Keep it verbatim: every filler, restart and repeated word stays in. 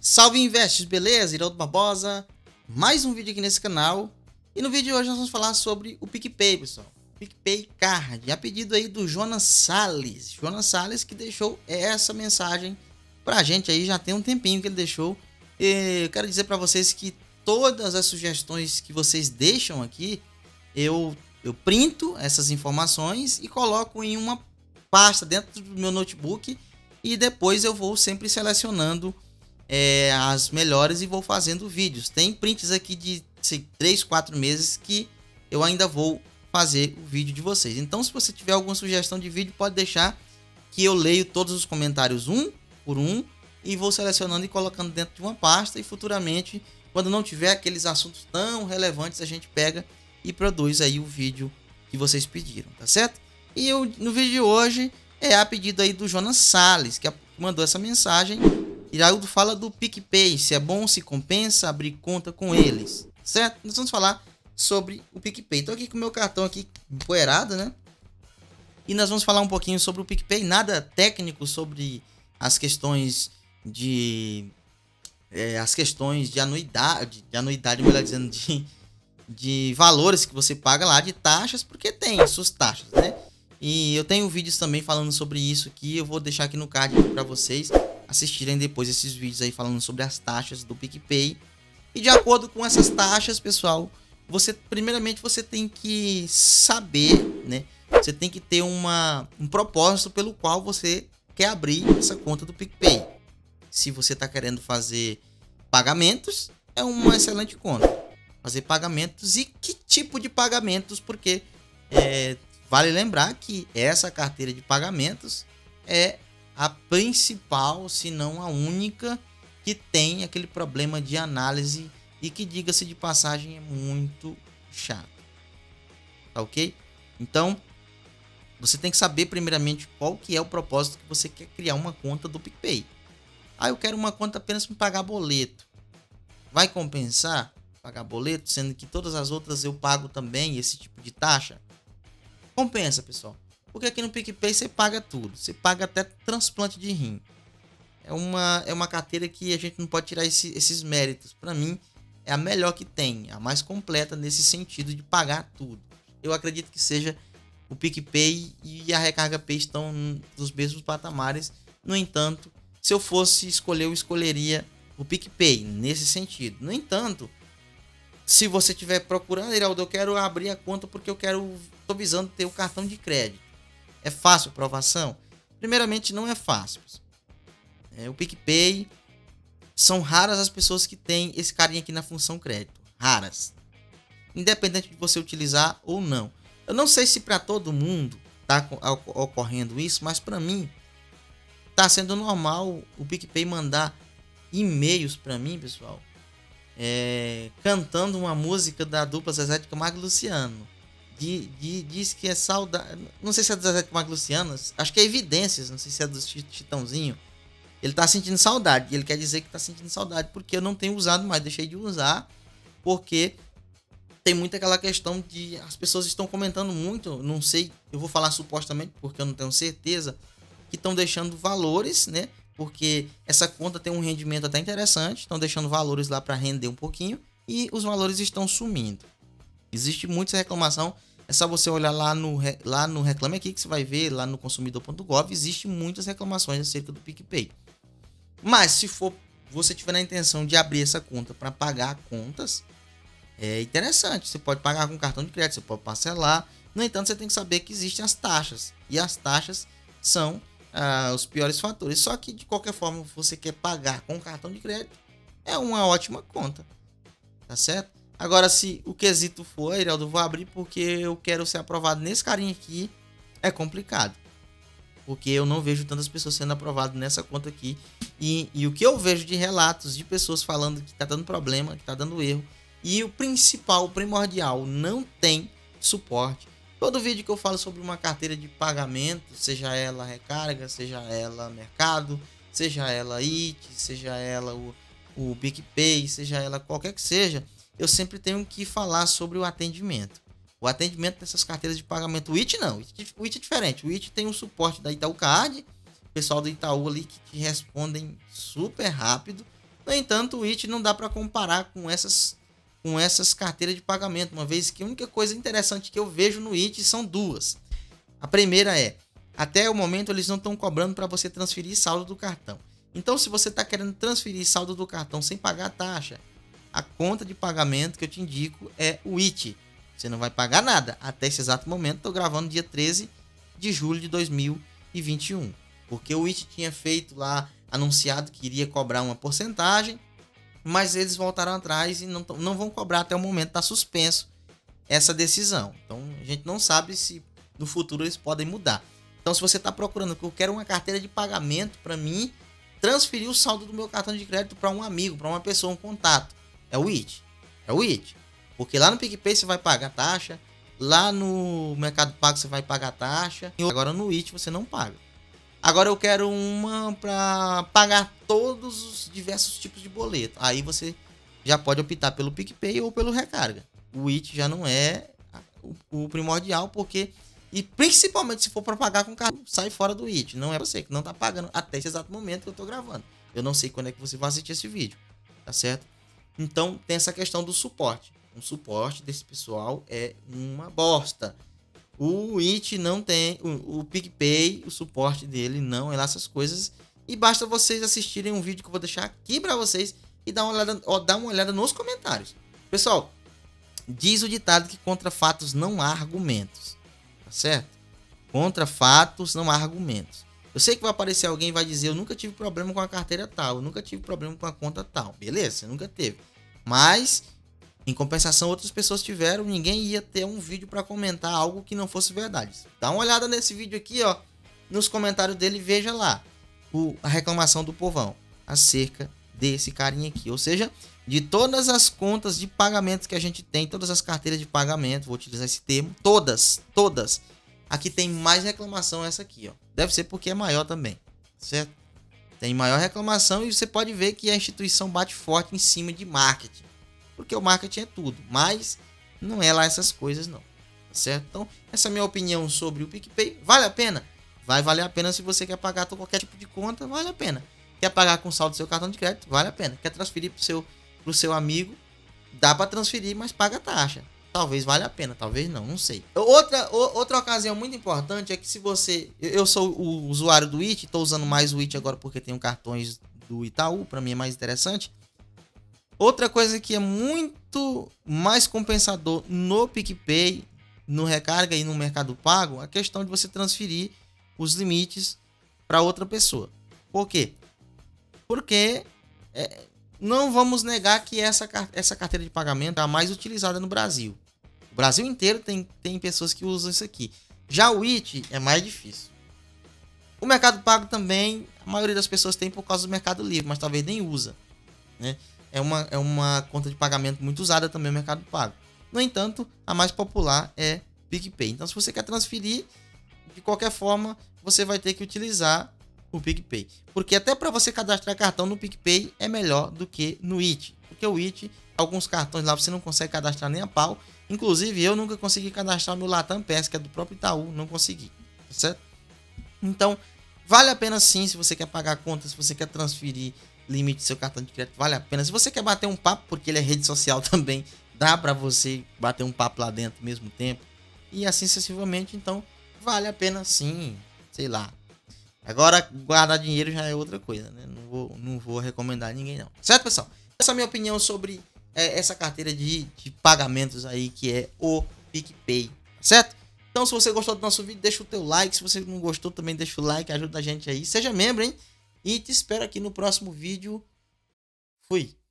Salve Investes, beleza? Iraldo Barbosa, mais um vídeo aqui nesse canal. E no vídeo de hoje nós vamos falar sobre o PicPay, pessoal. PicPay Card, a pedido aí do Jonas Salles. Jonas Salles que deixou essa mensagem pra gente aí, já tem um tempinho que ele deixou. E eu quero dizer pra vocês que todas as sugestões que vocês deixam aqui, eu, eu printo essas informações e coloco em uma pasta dentro do meu notebook. E depois eu vou sempre selecionando É, as melhores e vou fazendo vídeos. Tem prints aqui de três, quatro meses que eu ainda vou fazer o vídeo de vocês. Então, se você tiver alguma sugestão de vídeo, pode deixar que eu leio todos os comentários um por um e vou selecionando e colocando dentro de uma pasta. E futuramente, quando não tiver aqueles assuntos tão relevantes, a gente pega e produz aí o vídeo que vocês pediram, tá certo? E eu, no vídeo de hoje é a pedido aí do Jonas Salles, que mandou essa mensagem. Iraldo fala do PicPay, se é bom, se compensa abrir conta com eles, certo? Nós vamos falar sobre o PicPay. Estou aqui com o meu cartão aqui empoeirado, né? E nós vamos falar um pouquinho sobre o PicPay, nada técnico sobre as questões de... É, as questões de anuidade, de anuidade, melhor dizendo, de, de valores que você paga lá, de taxas, porque tem suas taxas, né? E eu tenho vídeos também falando sobre isso aqui, eu vou deixar aqui no card para vocês assistirem depois esses vídeos aí falando sobre as taxas do PicPay. E de acordo com essas taxas, pessoal, você primeiramente você tem que saber, né? Você tem que ter uma, um propósito pelo qual você quer abrir essa conta do PicPay. Se você está querendo fazer pagamentos, é uma excelente conta. Fazer pagamentos e que tipo de pagamentos, porque é, vale lembrar que essa carteira de pagamentos é a principal, se não a única, que tem aquele problema de análise e que, diga-se de passagem, é muito chato. Tá ok? Então, você tem que saber primeiramente qual que é o propósito que você quer criar uma conta do PicPay. Ah, eu quero uma conta apenas para pagar boleto. Vai compensar pagar boleto, sendo que todas as outras eu pago também esse tipo de taxa? Compensa, pessoal. Porque aqui no PicPay você paga tudo. Você paga até transplante de rim. É uma, é uma carteira que a gente não pode tirar esse, esses méritos. Para mim, é a melhor que tem. A mais completa nesse sentido de pagar tudo. Eu acredito que seja o PicPay e a Recarga Pay estão nos mesmos patamares. No entanto, se eu fosse escolher, eu escolheria o PicPay nesse sentido. No entanto, se você estiver procurando, Iraldo, eu quero abrir a conta porque eu quero, tô visando ter o cartão de crédito. É fácil a aprovação? Primeiramente, não é fácil. É, o PicPay, são raras as pessoas que têm esse carinha aqui na função crédito. Raras. Independente de você utilizar ou não. Eu não sei se para todo mundo está ocorrendo isso, mas para mim está sendo normal o PicPay mandar e-mails para mim, pessoal, é, cantando uma música da dupla Zezé de Camargo e Luciano. De, de, diz que é saudade. Não sei se é do Zezé de Camargo e Luciano. Acho que é Evidências. Não sei se é do Chitãozinho. Ele tá sentindo saudade. E ele quer dizer que tá sentindo saudade porque eu não tenho usado mais. Deixei de usar. Porque tem muito aquela questão de. As pessoas estão comentando muito. Não sei. Eu vou falar supostamente porque eu não tenho certeza. Que estão deixando valores, né? Porque essa conta tem um rendimento até interessante. Estão deixando valores lá para render um pouquinho. E os valores estão sumindo. Existe muita reclamação, é só você olhar lá no, lá no Reclame Aqui que você vai ver, lá no consumidor ponto gov, existe muitas reclamações acerca do PicPay. Mas se for você tiver na intenção de abrir essa conta para pagar contas, é interessante, você pode pagar com cartão de crédito, você pode parcelar, no entanto você tem que saber que existem as taxas, e as taxas são ah, os piores fatores, só que de qualquer forma você quer pagar com cartão de crédito, é uma ótima conta, tá certo? Agora, se o quesito for, Iraldo, eu vou abrir porque eu quero ser aprovado nesse carinha aqui, é complicado. Porque eu não vejo tantas pessoas sendo aprovadas nessa conta aqui. E, e o que eu vejo de relatos de pessoas falando que tá dando problema, que tá dando erro. E o principal, o primordial, não tem suporte. Todo vídeo que eu falo sobre uma carteira de pagamento, seja ela recarga, seja ela mercado, seja ela I T, seja ela o, o PicPay, seja ela qualquer que seja, eu sempre tenho que falar sobre o atendimento. O atendimento dessas carteiras de pagamento. O I T não, o I T é diferente. O I T tem o suporte da Itaú Card, o pessoal do Itaú ali que te respondem super rápido. No entanto, o It não dá para comparar com essas, com essas carteiras de pagamento, uma vez que a única coisa interessante que eu vejo no It são duas. A primeira é, até o momento eles não estão cobrando para você transferir saldo do cartão. Então, se você está querendo transferir saldo do cartão sem pagar a taxa, a conta de pagamento que eu te indico é o It. Você não vai pagar nada. Até esse exato momento, estou gravando dia treze de julho de dois mil e vinte e um. Porque o It tinha feito lá, anunciado que iria cobrar uma porcentagem, mas eles voltaram atrás e não, não vão cobrar até o momento, está suspenso essa decisão. Então, a gente não sabe se no futuro eles podem mudar. Então, se você está procurando que eu quero uma carteira de pagamento para mim, transferir o saldo do meu cartão de crédito para um amigo, para uma pessoa, um contato, é o It. É o It. Porque lá no PicPay você vai pagar taxa, lá no Mercado Pago você vai pagar taxa, e agora no It você não paga. Agora eu quero uma para pagar todos os diversos tipos de boleto. Aí você já pode optar pelo PicPay ou pelo Recarga. O It já não é o primordial, porque... E principalmente se for para pagar com cartão, sai fora do It. Não é você que não tá pagando até esse exato momento que eu tô gravando. Eu não sei quando é que você vai assistir esse vídeo, tá certo? Então tem essa questão do suporte. O suporte desse pessoal é uma bosta. O It não tem, o, o PicPay, o suporte dele não é lá essas coisas. E basta vocês assistirem um vídeo que eu vou deixar aqui para vocês e dar uma olhada, ó, dar uma olhada nos comentários. Pessoal, diz o ditado que contra fatos não há argumentos. Certo? Contra fatos não há argumentos. Eu sei que vai aparecer alguém e vai dizer: eu nunca tive problema com a carteira tal, eu nunca tive problema com a conta tal. Beleza, você nunca teve. Mas, em compensação, outras pessoas tiveram. Ninguém ia ter um vídeo para comentar algo que não fosse verdade. Dá uma olhada nesse vídeo aqui, ó, nos comentários dele, veja lá o, a reclamação do povão acerca desse carinha aqui. Ou seja, de todas as contas de pagamento que a gente tem, todas as carteiras de pagamento, vou utilizar esse termo, todas, todas, aqui tem mais reclamação essa aqui, ó. Deve ser porque é maior também, certo? Tem maior reclamação e você pode ver que a instituição bate forte em cima de marketing, porque o marketing é tudo, mas não é lá essas coisas não, certo? Então, essa é a minha opinião sobre o PicPay. Vale a pena? Vai valer a pena se você quer pagar qualquer tipo de conta, vale a pena. Quer pagar com saldo do seu cartão de crédito? Vale a pena. Quer transferir para o seu pro seu amigo, dá para transferir, mas paga taxa. Talvez valha a pena, talvez não, não sei. Outra, outra ocasião muito importante é que se você... Eu sou o usuário do It, estou usando mais o It agora porque tenho cartões do Itaú, para mim é mais interessante. Outra coisa que é muito mais compensador no PicPay, no Recarga e no Mercado Pago, a questão de você transferir os limites para outra pessoa. Por quê? Porque... É, não vamos negar que essa, essa carteira de pagamento é a mais utilizada no Brasil. O Brasil inteiro tem, tem pessoas que usam isso aqui. Já o It é mais difícil. O Mercado Pago também, a maioria das pessoas tem por causa do Mercado Livre, mas talvez nem usa, né? É uma, é uma conta de pagamento muito usada também no Mercado Pago. No entanto, a mais popular é PicPay. Então, se você quer transferir, de qualquer forma, você vai ter que utilizar o PicPay. Porque até para você cadastrar cartão no PicPay é melhor do que no It. Porque o It, alguns cartões lá você não consegue cadastrar nem a pau. Inclusive eu nunca consegui cadastrar meu Latam Pass, que é do próprio Itaú, não consegui, certo? Então, vale a pena sim se você quer pagar a conta, se você quer transferir limite do seu cartão de crédito, vale a pena. Se você quer bater um papo, porque ele é rede social também, dá para você bater um papo lá dentro ao mesmo tempo. E assim sucessivamente, então vale a pena sim, sei lá. Agora, guardar dinheiro já é outra coisa, né? Não vou, não vou recomendar a ninguém, não. Certo, pessoal? Essa é a minha opinião sobre é, essa carteira de, de pagamentos aí, que é o PicPay, certo? Então, se você gostou do nosso vídeo, deixa o teu like. Se você não gostou, também deixa o like, ajuda a gente aí. Seja membro, hein? E te espero aqui no próximo vídeo. Fui!